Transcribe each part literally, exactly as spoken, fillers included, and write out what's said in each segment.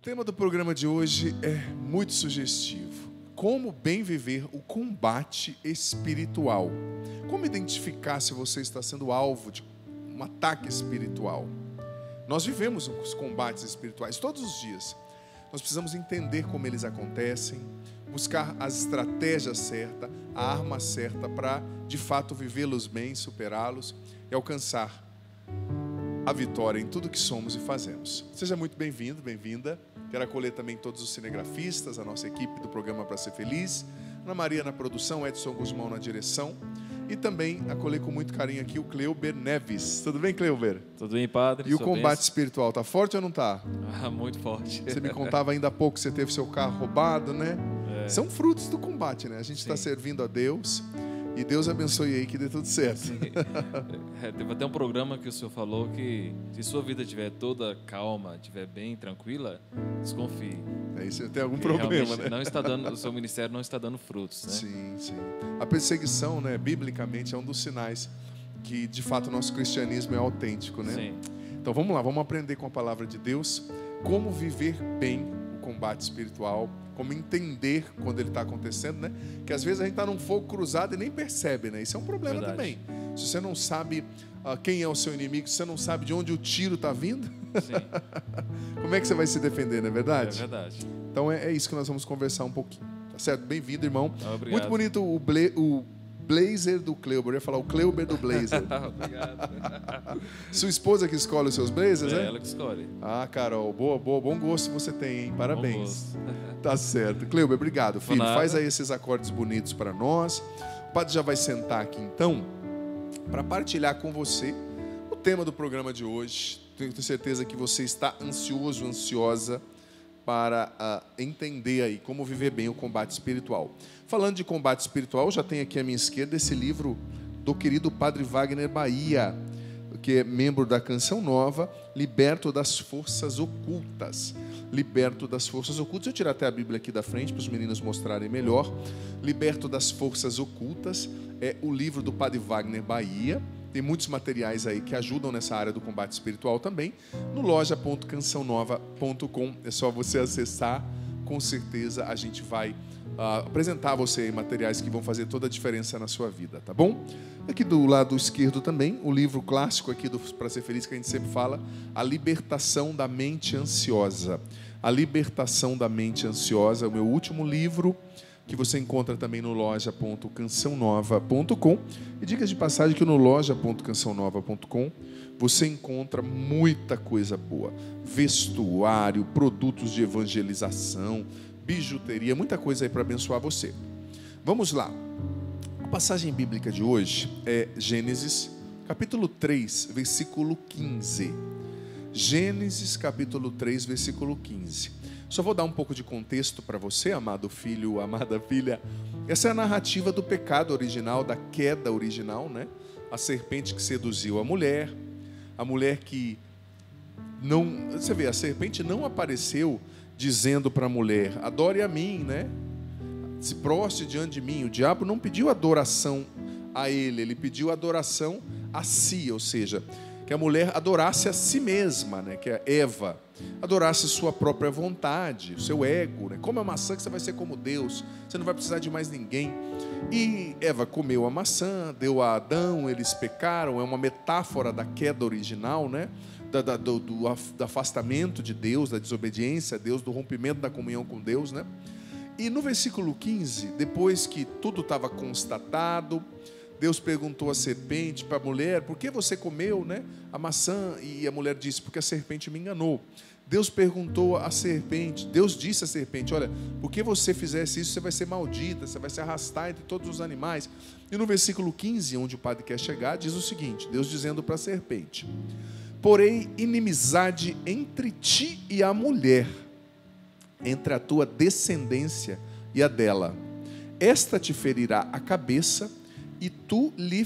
tema do programa de hoje é muito sugestivo. Como bem viver o combate espiritual. Como identificar se você está sendo alvo de um ataque espiritual? Nós vivemos os combates espirituais todos os dias. Nós precisamos entender como eles acontecem, buscar as estratégias certas, a arma certa para, de fato, vivê-los bem, superá-los e alcançar a vitória em tudo que somos e fazemos. Seja muito bem-vindo, bem-vinda. Quero acolher também todos os cinegrafistas, a nossa equipe do programa Para Ser Feliz, Ana Maria na produção, Edson Guzmão na direção, e também acolher com muito carinho aqui o Cleuber Neves. Tudo bem, Cleuber? Tudo bem, padre? E o combate bênção. espiritual, tá forte ou não tá? Ah, muito forte. Você me contava ainda há pouco que você teve seu carro roubado, né? É. São frutos do combate, né? A gente está servindo a Deus e Deus abençoe aí que dê tudo certo. É, teve até um programa que o senhor falou que se sua vida estiver toda calma, estiver bem tranquila, desconfie. Aí você tem algum Porque problema, né? Não está dando, o seu ministério não está dando frutos, né? Sim, sim. A perseguição, né, biblicamente, é um dos sinais que, de fato, o nosso cristianismo é autêntico, né? Sim. Então vamos lá, vamos aprender com a palavra de Deus como viver bem o combate espiritual, como entender quando ele está acontecendo, né? Que às vezes a gente está num fogo cruzado e nem percebe, né? Isso é um problema Verdade. também. Se você não sabe uh, quem é o seu inimigo, se você não sabe de onde o tiro está vindo, como é que você vai se defender, não é verdade? É verdade. Então é, é isso que nós vamos conversar um pouquinho. Tá certo? Bem-vindo, irmão. Obrigado. Muito bonito o, ble, o blazer do Cleuber. Eu ia falar o Cleuber do blazer. Obrigado. Sua esposa que escolhe os seus blazers, É né? ela que escolhe. Ah, Carol, boa, boa, bom gosto você tem, hein? Parabéns. Bom gosto. Tá certo. Cleuber, obrigado, filho. nada. Faz aí esses acordes bonitos para nós. O padre já vai sentar aqui, então, para partilhar com você o tema do programa de hoje. Tenho certeza que você está ansioso, ansiosa para uh, entender aí como viver bem o combate espiritual. Falando de combate espiritual, já tem aqui à minha esquerda esse livro do querido Padre Wagner Bahia, que é membro da Canção Nova, Liberto das Forças Ocultas. Liberto das Forças Ocultas. Eu tirar até a Bíblia aqui da frente para os meninos mostrarem melhor. Liberto das Forças Ocultas é o livro do Padre Wagner Bahia. Tem muitos materiais aí que ajudam nessa área do combate espiritual também. No loja ponto canção nova ponto com é só você acessar. Com certeza a gente vai uh, apresentar a você materiais que vão fazer toda a diferença na sua vida, tá bom? Aqui do lado esquerdo também, o livro clássico aqui do Para Ser Feliz, que a gente sempre fala, A Libertação da Mente Ansiosa. A Libertação da Mente Ansiosa é o meu último livro, que você encontra também no loja ponto canção nova ponto com. E dicas de passagem que no loja ponto canção nova ponto com você encontra muita coisa boa. Vestuário, produtos de evangelização, bijuteria, muita coisa aí para abençoar você. Vamos lá. A passagem bíblica de hoje é Gênesis, capítulo três, versículo quinze. Gênesis, capítulo três, versículo quinze. Só vou dar um pouco de contexto para você, amado filho, amada filha. Essa é a narrativa do pecado original, da queda original, né? A serpente que seduziu a mulher, a mulher que não... Você vê, a serpente não apareceu dizendo para a mulher, adore a mim, né? Se proste diante de mim. O diabo não pediu adoração a ele, ele pediu adoração a si, ou seja, que a mulher adorasse a si mesma, né? Que a Eva adorasse sua própria vontade, o seu ego, né? Come a maçã que você vai ser como Deus, você não vai precisar de mais ninguém. E Eva comeu a maçã, deu a Adão, eles pecaram, é uma metáfora da queda original, né? Da, da, do, do afastamento de Deus, da desobediência a Deus, do rompimento da comunhão com Deus, né? E no versículo quinze, depois que tudo estava constatado, Deus perguntou à serpente, para a mulher, por que você comeu, né, a maçã? E a mulher disse, porque a serpente me enganou. Deus perguntou à serpente, Deus disse à serpente, olha, por que você fizesse isso, você vai ser maldita, você vai se arrastar entre todos os animais. E no versículo quinze, onde o padre quer chegar, diz o seguinte, Deus dizendo para a serpente, porém inimizade entre ti e a mulher, entre a tua descendência e a dela. Esta te ferirá a cabeça e tu lhe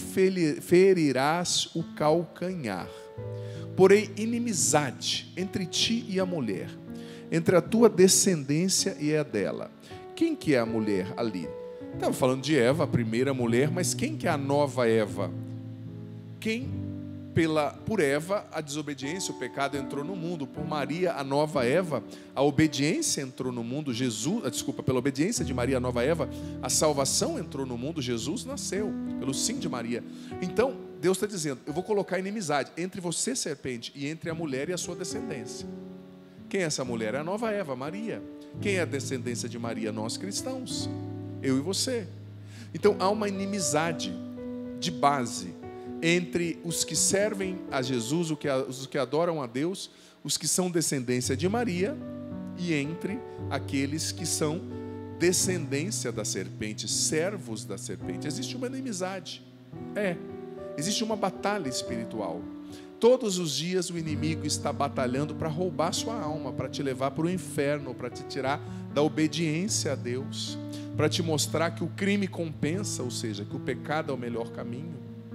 ferirás o calcanhar. Porém, inimizade entre ti e a mulher, entre a tua descendência e a dela. Quem que é a mulher ali? Estava falando de Eva, a primeira mulher, mas quem que é a nova Eva? Quem pela, por Eva, a desobediência, o pecado entrou no mundo. Por Maria, a nova Eva, a obediência entrou no mundo. Jesus, desculpa, pela obediência de Maria, a nova Eva, a salvação entrou no mundo. Jesus nasceu pelo sim de Maria. Então, Deus está dizendo, eu vou colocar inimizade entre você, serpente, e entre a mulher e a sua descendência. Quem é essa mulher? É a nova Eva, Maria. Quem é a descendência de Maria? Nós cristãos, eu e você. Então, há uma inimizade de base entre os que servem a Jesus, os que adoram a Deus, os que são descendência de Maria, e entre aqueles que são descendência da serpente, servos da serpente. Existe uma inimizade, é, existe uma batalha espiritual. Todos os dias o inimigo está batalhando para roubar sua alma, para te levar para o inferno, para te tirar da obediência a Deus, para te mostrar que o crime compensa, ou seja, que o pecado é o melhor caminho.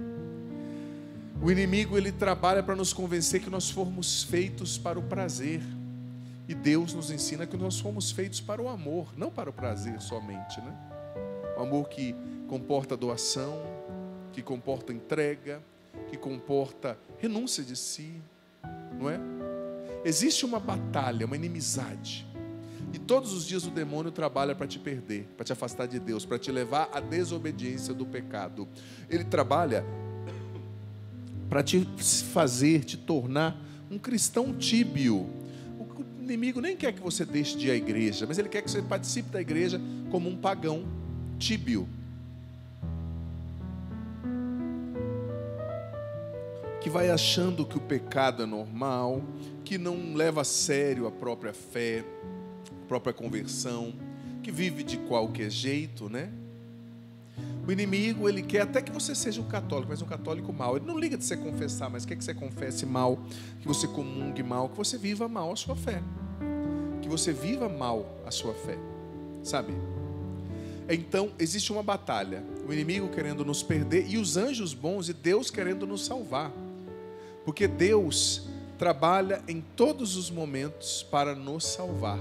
O inimigo, ele trabalha para nos convencer que nós fomos feitos para o prazer. E Deus nos ensina que nós fomos feitos para o amor, não para o prazer somente, né? O amor que comporta doação, que comporta entrega, que comporta renúncia de si, não é? Existe uma batalha, uma inimizade. E todos os dias o demônio trabalha para te perder, para te afastar de Deus, para te levar à desobediência do pecado. Ele trabalha para te fazer, te tornar um cristão tíbio. O inimigo nem quer que você deixe de ir à igreja, mas ele quer que você participe da igreja como um pagão tíbio, que vai achando que o pecado é normal, que não leva a sério a própria fé, a própria conversão, que vive de qualquer jeito, né? O inimigo, ele quer até que você seja um católico, mas um católico mau. Ele não liga de você confessar, mas quer que você confesse mal, que você comungue mal, que você viva mal a sua fé. Que você viva mal a sua fé, sabe? Então, existe uma batalha. O inimigo querendo nos perder e os anjos bons e Deus querendo nos salvar. Porque Deus trabalha em todos os momentos para nos salvar.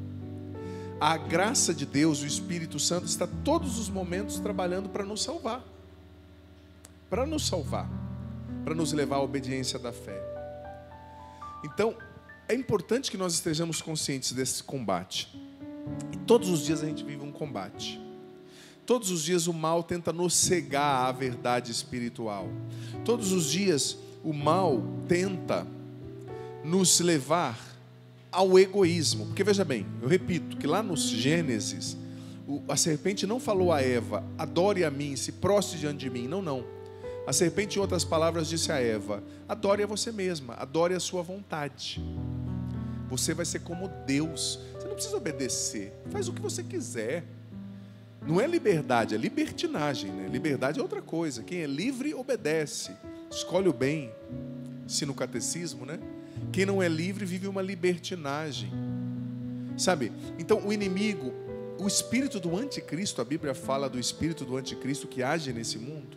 A graça de Deus, o Espírito Santo, está todos os momentos trabalhando para nos salvar. Para nos salvar. Para nos levar à obediência da fé. Então, é importante que nós estejamos conscientes desse combate. E todos os dias a gente vive um combate. Todos os dias o mal tenta nos cegar à verdade espiritual. Todos os dias o mal tenta nos levar ao egoísmo, porque veja bem, eu repito, que lá no Gênesis, a serpente não falou a Eva, adore a mim, se prostre diante de mim, não, não, a serpente em outras palavras disse a Eva, adore a você mesma, adore a sua vontade, você vai ser como Deus, você não precisa obedecer, faz o que você quiser, não é liberdade, é libertinagem, né? Liberdade é outra coisa, quem é livre obedece, escolhe o bem, ensina o catecismo, né? Quem não é livre vive uma libertinagem, sabe? Então o inimigo, o espírito do anticristo, a Bíblia fala do espírito do anticristo que age nesse mundo.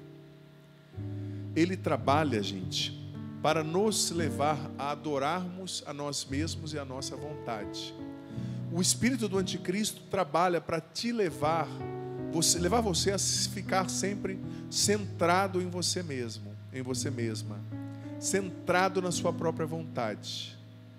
Ele trabalha, gente, para nos levar a adorarmos a nós mesmos e a nossa vontade. O espírito do anticristo trabalha para te levar, você, levar você a ficar sempre centrado em você mesmo, em você mesma. Centrado na sua própria vontade,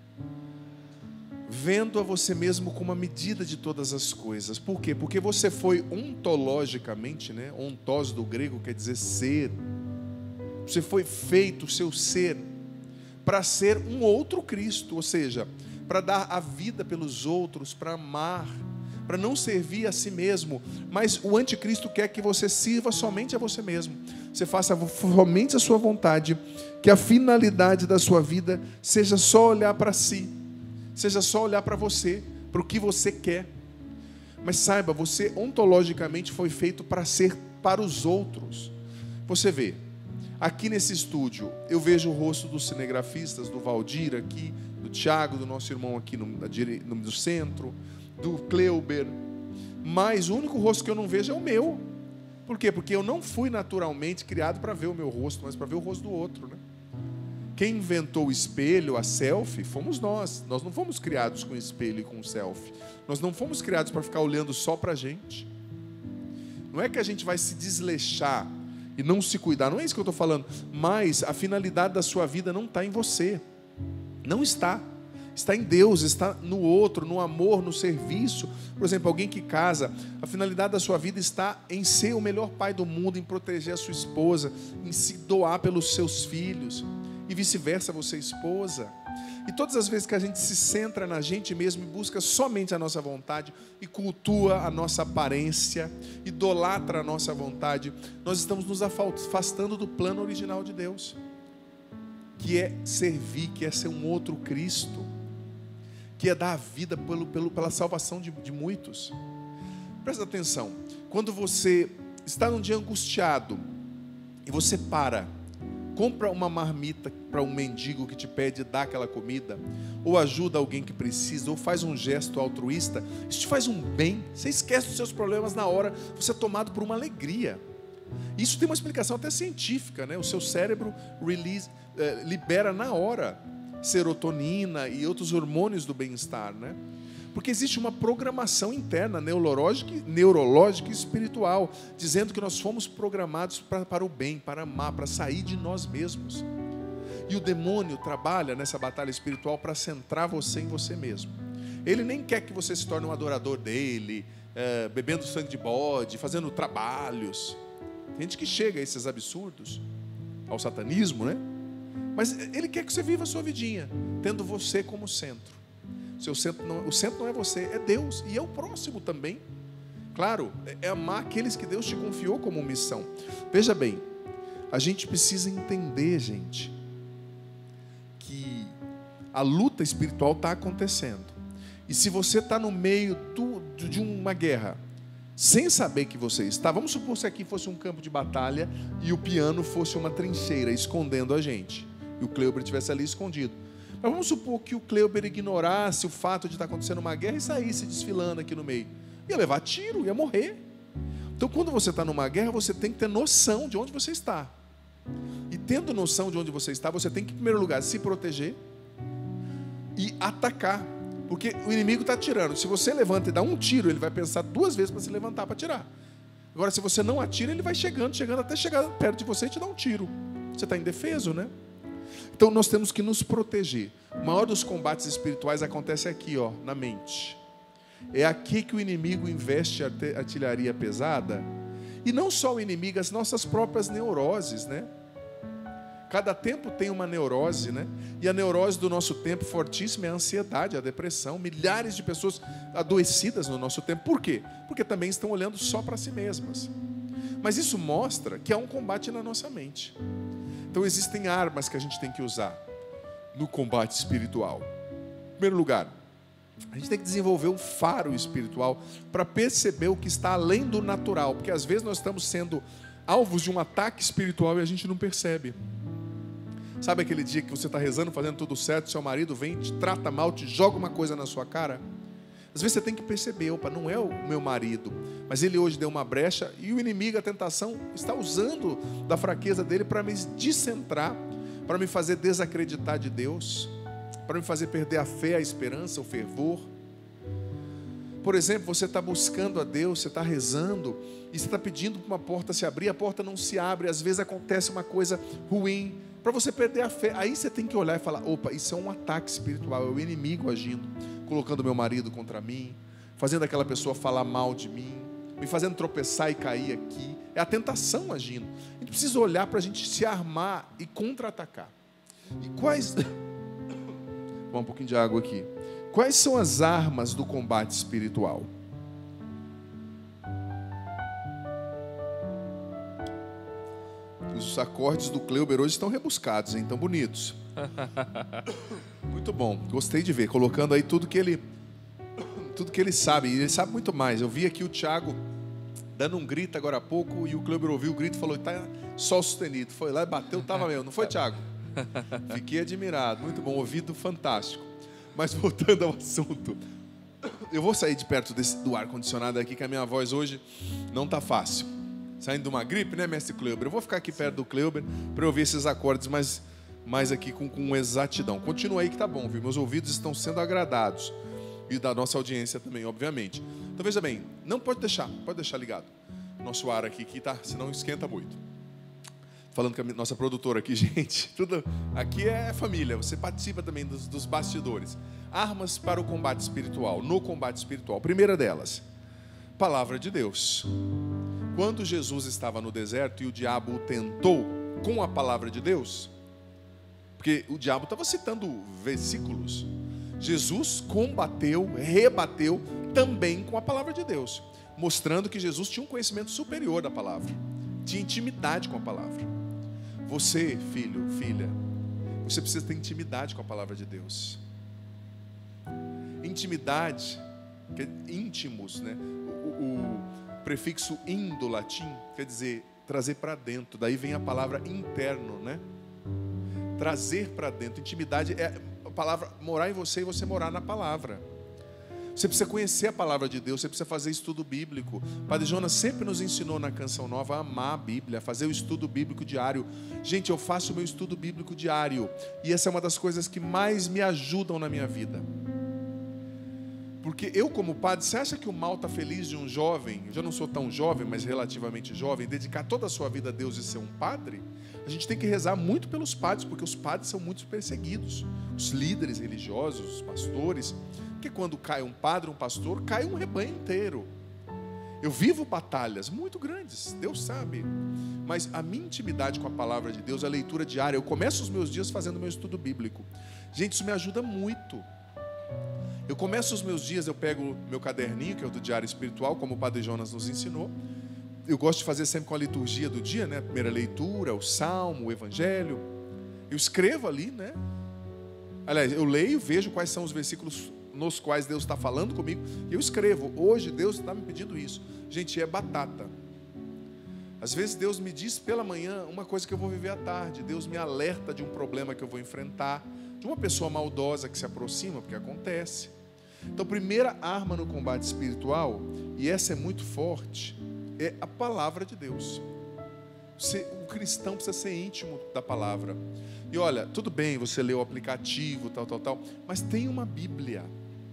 vendo a você mesmo como a medida de todas as coisas. Por quê? Porque você foi ontologicamente, né? Ontos do grego quer dizer ser. Você foi feito, o seu ser, para ser um outro Cristo, ou seja, para dar a vida pelos outros, para amar, para não servir a si mesmo. Mas o anticristo quer que você sirva somente a você mesmo. Você faça somente a sua vontade, que a finalidade da sua vida seja só olhar para si, seja só olhar para você, para o que você quer. Mas saiba, você ontologicamente foi feito para ser para os outros. Você vê, aqui nesse estúdio, eu vejo o rosto dos cinegrafistas, do Valdir aqui, do Tiago, do nosso irmão aqui no, no, no centro, do Cleuber, mas o único rosto que eu não vejo é o meu. Por quê? Porque eu não fui naturalmente criado para ver o meu rosto, mas para ver o rosto do outro, né? Quem inventou o espelho, a selfie, fomos nós. Nós não fomos criados com espelho e com selfie. Nós não fomos criados para ficar olhando só para a gente. Não é que a gente vai se desleixar, e não se cuidar, não é isso que eu estou falando, mas a finalidade da sua vida não está em você, não está, está em Deus, está no outro, no amor, no serviço. Por exemplo, alguém que casa, a finalidade da sua vida está em ser o melhor pai do mundo, em proteger a sua esposa, em se doar pelos seus filhos, e vice-versa, você esposa. E todas as vezes que a gente se centra na gente mesmo e busca somente a nossa vontade e cultua a nossa aparência, idolatra a nossa vontade, nós estamos nos afastando do plano original de Deus, que é servir, que é ser um outro Cristo, que é dar a vida pelo, pelo, pela salvação de, de muitos. Presta atenção, quando você está num dia angustiado e você para, compra uma marmita para um mendigo que te pede dar aquela comida, ou ajuda alguém que precisa, ou faz um gesto altruísta, isso te faz um bem, você esquece dos seus problemas na hora, você é tomado por uma alegria. Isso tem uma explicação até científica, né? O seu cérebro release, eh, libera na hora serotonina e outros hormônios do bem-estar, né? Porque existe uma programação interna, neurológica, neurológica e espiritual, dizendo que nós fomos programados para, para o bem, para amar, para sair de nós mesmos. E o demônio trabalha nessa batalha espiritual para centrar você em você mesmo. Ele nem quer que você se torne um adorador dele, é, bebendo sangue de bode, fazendo trabalhos. Tem gente que chega a esses absurdos, ao satanismo, né? Mas ele quer que você viva a sua vidinha, tendo você como centro. Seu centro não, o centro não é você, é Deus, e é o próximo também. Claro, é amar aqueles que Deus te confiou como missão. Veja bem, a gente precisa entender, gente, que a luta espiritual está acontecendo. E se você está no meio do, de uma guerra, sem saber que você está, vamos supor se aqui fosse um campo de batalha e o piano fosse uma trincheira escondendo a gente, e o Cleuber estivesse ali escondido. Mas vamos supor que o Cleuber ignorasse o fato de estar acontecendo uma guerra e saísse desfilando aqui no meio. Ia levar tiro, ia morrer. Então, quando você está numa guerra, você tem que ter noção de onde você está. E tendo noção de onde você está, você tem que, em primeiro lugar, se proteger e atacar. Porque o inimigo está atirando. Se você levanta e dá um tiro, ele vai pensar duas vezes para se levantar para atirar. Agora, se você não atira, ele vai chegando, chegando até chegar perto de você e te dar um tiro. Você está indefeso, né? Então nós temos que nos proteger. O maior dos combates espirituais acontece aqui, ó, na mente. É aqui que o inimigo investe artilharia pesada. E não só o inimigo, as nossas próprias neuroses, né? Cada tempo tem uma neurose, né? E a neurose do nosso tempo fortíssima é a ansiedade, a depressão. Milhares de pessoas adoecidas no nosso tempo. Por quê? Porque também estão olhando só para si mesmas. Mas isso mostra que há um combate na nossa mente. Então existem armas que a gente tem que usar no combate espiritual. Em primeiro lugar, a gente tem que desenvolver um faro espiritual para perceber o que está além do natural, porque às vezes nós estamos sendo alvos de um ataque espiritual e a gente não percebe. Sabe aquele dia que você está rezando, fazendo tudo certo, seu marido vem, te trata mal, te joga uma coisa na sua cara? Às vezes você tem que perceber, opa, não é o meu marido, mas ele hoje deu uma brecha e o inimigo, a tentação, está usando da fraqueza dele para me descentrar, para me fazer desacreditar de Deus, para me fazer perder a fé, a esperança, o fervor. Por exemplo, você está buscando a Deus, você está rezando e você está pedindo para uma porta se abrir, a porta não se abre, às vezes acontece uma coisa ruim, para você perder a fé. Aí você tem que olhar e falar, opa, isso é um ataque espiritual, é o inimigo agindo, colocando meu marido contra mim, fazendo aquela pessoa falar mal de mim, me fazendo tropeçar e cair aqui. É a tentação agindo. A gente precisa olhar para a gente se armar e contra-atacar. E quais... Vou um pouquinho de água aqui. Quais são as armas do combate espiritual? Os acordes do Cleuber hoje estão rebuscados, hein? Tão bonitos. Muito bom, gostei de ver, colocando aí tudo que ele tudo que ele sabe, e ele sabe muito mais. Eu vi aqui o Thiago dando um grito agora há pouco, e o Cleuber ouviu o grito e falou, tá sol sustenido, foi lá e bateu, tava mesmo, não foi, Thiago? Fiquei admirado, muito bom, ouvido fantástico. Mas voltando ao assunto, eu vou sair de perto desse, do ar-condicionado aqui, que a minha voz hoje não tá fácil, saindo de uma gripe, né, mestre Cleuber? Eu vou ficar aqui perto do Cleuber para eu ouvir esses acordes mais mas aqui com, com exatidão. Continua aí que tá bom, viu? Meus ouvidos estão sendo agradados. E da nossa audiência também, obviamente. Então veja bem, não pode deixar, pode deixar ligado. Nosso ar aqui, que tá, senão esquenta muito. falando com a nossa produtora aqui, gente, tudo aqui é família, você participa também dos, dos bastidores. Armas para o combate espiritual, no combate espiritual. Primeira delas, palavra de Deus. Quando Jesus estava no deserto e o diabo o tentou com a palavra de Deus, porque o diabo estava citando versículos, Jesus combateu, rebateu também com a palavra de Deus, mostrando que Jesus tinha um conhecimento superior da palavra, tinha intimidade com a palavra. Você, filho, filha, você precisa ter intimidade com a palavra de Deus. Intimidade, que é íntimos, né? O, o prefixo in do latim quer dizer trazer para dentro. Daí vem a palavra interno, né? Trazer para dentro. Intimidade é a palavra morar em você e você morar na palavra. Você precisa conhecer a palavra de Deus, você precisa fazer estudo bíblico. Padre Jonas sempre nos ensinou na Canção Nova a amar a Bíblia, a fazer o estudo bíblico diário. Gente, eu faço o meu estudo bíblico diário, e essa é uma das coisas que mais me ajudam na minha vida. Porque eu, como padre, você acha que o mal está feliz de um jovem, eu já não sou tão jovem, mas relativamente jovem, dedicar toda a sua vida a Deus e ser um padre? A gente tem que rezar muito pelos padres, porque os padres são muito perseguidos. Os líderes religiosos, os pastores. Porque quando cai um padre, um pastor, cai um rebanho inteiro. Eu vivo batalhas muito grandes, Deus sabe. Mas a minha intimidade com a palavra de Deus, a leitura diária, eu começo os meus dias fazendo meu estudo bíblico. Gente, isso me ajuda muito. Eu começo os meus dias, eu pego meu caderninho, que é o do Diário Espiritual, como o Padre Jonas nos ensinou. Eu gosto de fazer sempre com a liturgia do dia, né? A primeira leitura, o Salmo, o Evangelho. Eu escrevo ali, né? Aliás, eu leio, vejo quais são os versículos nos quais Deus está falando comigo, e eu escrevo. Hoje Deus está me pedindo isso. Gente, é batata. Às vezes Deus me diz pela manhã uma coisa que eu vou viver à tarde. Deus me alerta de um problema que eu vou enfrentar, de uma pessoa maldosa que se aproxima, porque acontece. Então, a primeira arma no combate espiritual, e essa é muito forte, é a palavra de Deus. Você, o cristão precisa ser íntimo da palavra. E olha, tudo bem, você lê o aplicativo, tal, tal, tal, mas tem uma Bíblia.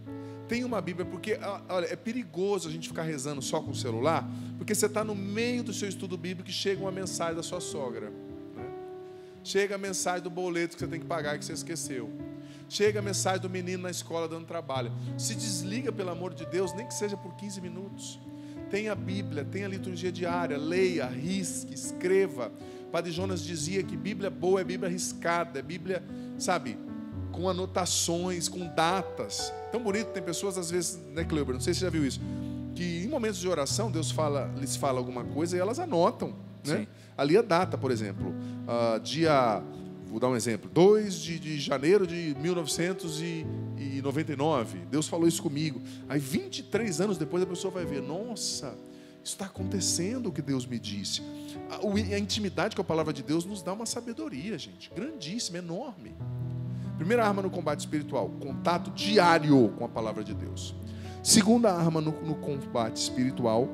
Tem uma Bíblia, porque olha, é perigoso a gente ficar rezando só com o celular, porque você está no meio do seu estudo bíblico e chega uma mensagem da sua sogra, né? Chega a mensagem do boleto que você tem que pagar e que você esqueceu. Chega a mensagem do menino na escola dando trabalho. Se desliga, pelo amor de Deus, nem que seja por quinze minutos. Tenha a Bíblia, tenha a liturgia diária, leia, risque, escreva. Padre Jonas dizia que Bíblia boa é Bíblia riscada, é Bíblia, sabe, com anotações, com datas. Tão bonito, tem pessoas às vezes, né, Cleber, não sei se você já viu isso, que em momentos de oração Deus fala, lhes fala alguma coisa e elas anotam, né? Ali a data, por exemplo, uh, dia, vou dar um exemplo, dois de janeiro de mil novecentos e noventa e nove, Deus falou isso comigo. Aí vinte e três anos depois a pessoa vai ver, nossa, isso está acontecendo o que Deus me disse. A, a intimidade com a palavra de Deus nos dá uma sabedoria, gente, grandíssima, enorme. Primeira arma no combate espiritual, contato diário com a palavra de Deus. Segunda arma no, no combate espiritual,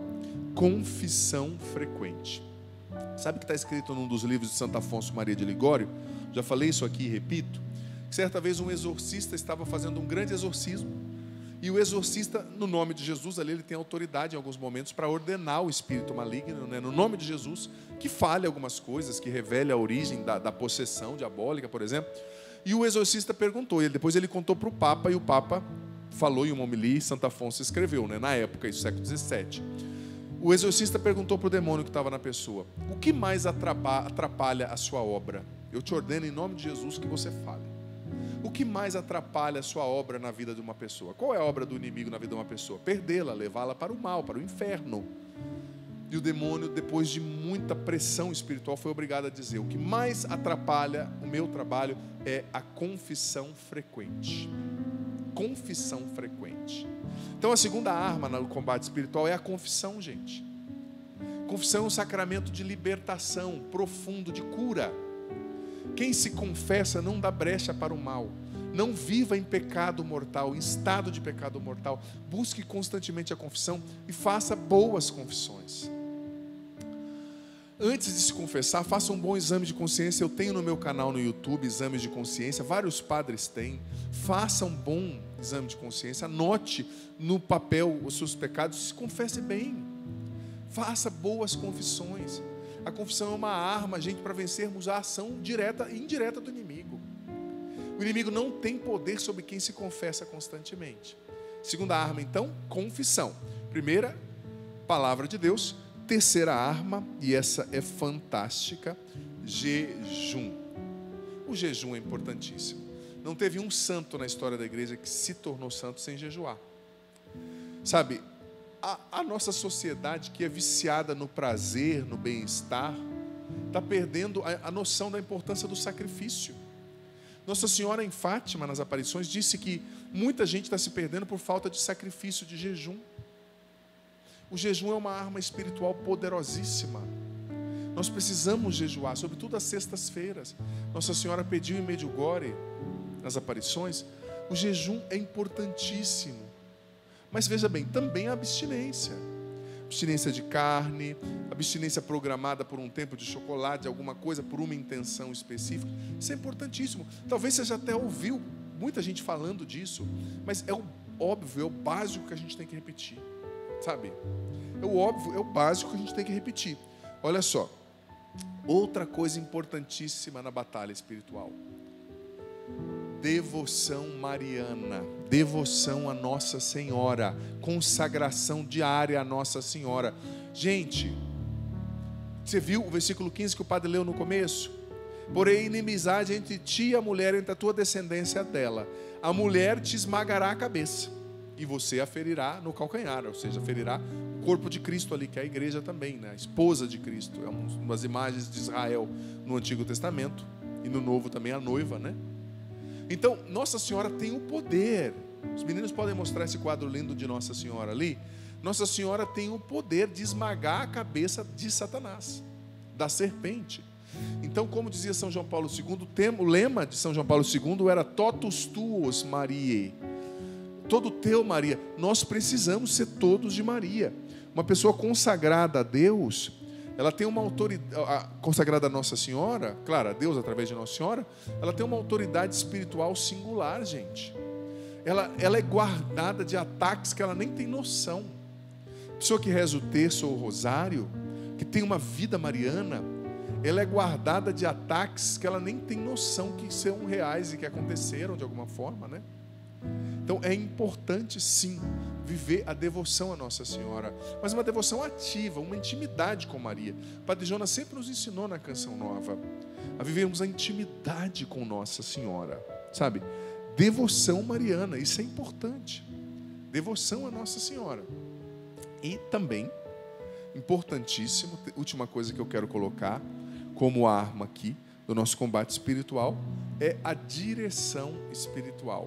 confissão frequente. Sabe o que está escrito num dos livros de Santo Afonso Maria de Ligório? Já falei isso aqui e repito. Certa vez um exorcista estava fazendo um grande exorcismo, e o exorcista, no nome de Jesus, ali ele tem autoridade em alguns momentos para ordenar o espírito maligno, né? No nome de Jesus, que fale algumas coisas, que revele a origem da, da possessão diabólica, por exemplo. E o exorcista perguntou, e depois ele contou para o Papa, e o Papa falou em uma homilia, e Santo Afonso escreveu, né? Na época, isso, século dezessete. O exorcista perguntou para o demônio que estava na pessoa: o que mais atrapalha a sua obra? Eu te ordeno em nome de Jesus que você fale. O que mais atrapalha a sua obra na vida de uma pessoa? Qual é a obra do inimigo na vida de uma pessoa? Perdê-la, levá-la para o mal, para o inferno. E o demônio, depois de muita pressão espiritual, foi obrigado a dizer: o que mais atrapalha o meu trabalho é a confissão frequente. Confissão frequente. Então a segunda arma no combate espiritual é a confissão, gente. Confissão é um sacramento de libertação profundo, de cura. Quem se confessa não dá brecha para o mal. Não viva em pecado mortal, em estado de pecado mortal. Busque constantemente a confissão e faça boas confissões. Antes de se confessar, faça um bom exame de consciência. Eu tenho no meu canal no YouTube exames de consciência, vários padres têm. Faça um bom exame de consciência, anote no papel os seus pecados, se confesse bem. Faça boas confissões. A confissão é uma arma, gente, para vencermos a ação direta e indireta do inimigo. O inimigo não tem poder sobre quem se confessa constantemente. Segunda arma, então, confissão. Primeira, palavra de Deus. Terceira arma, e essa é fantástica, jejum. O jejum é importantíssimo. Não teve um santo na história da igreja que se tornou santo sem jejuar. Sabe, a, a nossa sociedade que é viciada no prazer, no bem-estar, está perdendo a, a noção da importância do sacrifício. Nossa Senhora em Fátima, nas aparições, disse que muita gente está se perdendo por falta de sacrifício, de jejum. O jejum é uma arma espiritual poderosíssima. Nós precisamos jejuar, sobretudo às sextas-feiras. Nossa Senhora pediu em Medjugorje, nas aparições, o jejum é importantíssimo. Mas veja bem, também a abstinência. Abstinência de carne, abstinência programada por um tempo de chocolate, alguma coisa, por uma intenção específica. Isso é importantíssimo. Talvez você já até ouviu muita gente falando disso, mas é o óbvio, é o básico que a gente tem que repetir. Sabe? É o óbvio, é o básico que a gente tem que repetir. Olha só, outra coisa importantíssima na batalha espiritual: devoção mariana, devoção a Nossa Senhora, consagração diária a Nossa Senhora. Gente, você viu o versículo quinze que o padre leu no começo? Porém, inimizade entre ti e a mulher, entre a tua descendência dela. A mulher te esmagará a cabeça e você a ferirá no calcanhar, ou seja, ferirá o corpo de Cristo ali, que é a igreja também, né? A esposa de Cristo. É uma das imagens de Israel no Antigo Testamento e no Novo também a noiva, né? Então, Nossa Senhora tem o poder. Os meninos podem mostrar esse quadro lindo de Nossa Senhora ali. Nossa Senhora tem o poder de esmagar a cabeça de Satanás, da serpente. Então, como dizia São João Paulo segundo, o lema de São João Paulo segundo era totus tuos Mariae. Todo teu, Maria. Nós precisamos ser todos de Maria. Uma pessoa consagrada a Deus, ela tem uma autoridade, consagrada a Nossa Senhora, claro, a Deus através de Nossa Senhora, ela tem uma autoridade espiritual singular, gente. Ela, ela é guardada de ataques que ela nem tem noção. A pessoa que reza o terço ou o rosário, que tem uma vida mariana, ela é guardada de ataques que ela nem tem noção que são reais e que aconteceram de alguma forma, né? Então é importante sim viver a devoção a Nossa Senhora, mas uma devoção ativa, uma intimidade com Maria. O Padre Jonas sempre nos ensinou na Canção Nova a vivermos a intimidade com Nossa Senhora, sabe? Devoção mariana, isso é importante. Devoção a Nossa Senhora. E também, importantíssimo, última coisa que eu quero colocar como arma aqui do nosso combate espiritual, é a direção espiritual.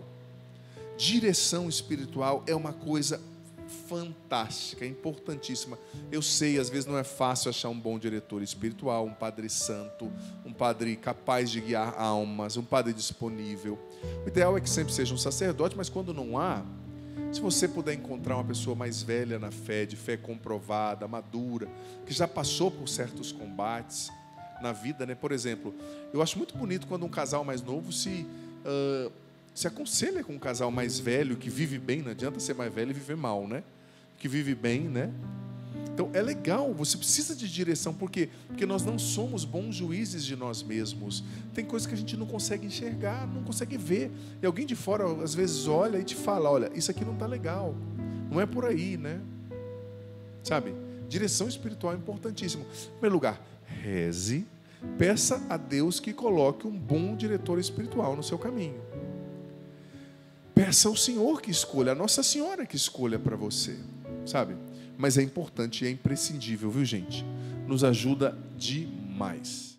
Direção espiritual é uma coisa fantástica, é importantíssima. Eu sei, às vezes não é fácil achar um bom diretor espiritual, um padre santo, um padre capaz de guiar almas, um padre disponível. O ideal é que sempre seja um sacerdote, mas quando não há, se você puder encontrar uma pessoa mais velha na fé, de fé comprovada, madura, que já passou por certos combates na vida, né? Por exemplo, eu acho muito bonito quando um casal mais novo se... Uh, se aconselha com um casal mais velho, que vive bem. Não adianta ser mais velho e viver mal, né? Que vive bem, né? Então é legal, você precisa de direção. Por quê? Porque nós não somos bons juízes de nós mesmos. Tem coisas que a gente não consegue enxergar, não consegue ver. E alguém de fora às vezes olha e te fala: olha, isso aqui não está legal, não é por aí, né? Sabe? Direção espiritual é importantíssimo. Em primeiro lugar, reze, peça a Deus que coloque um bom diretor espiritual no seu caminho. Peça ao Senhor que escolha, a Nossa Senhora que escolha para você, sabe? Mas é importante e é imprescindível, viu, gente? Nos ajuda demais.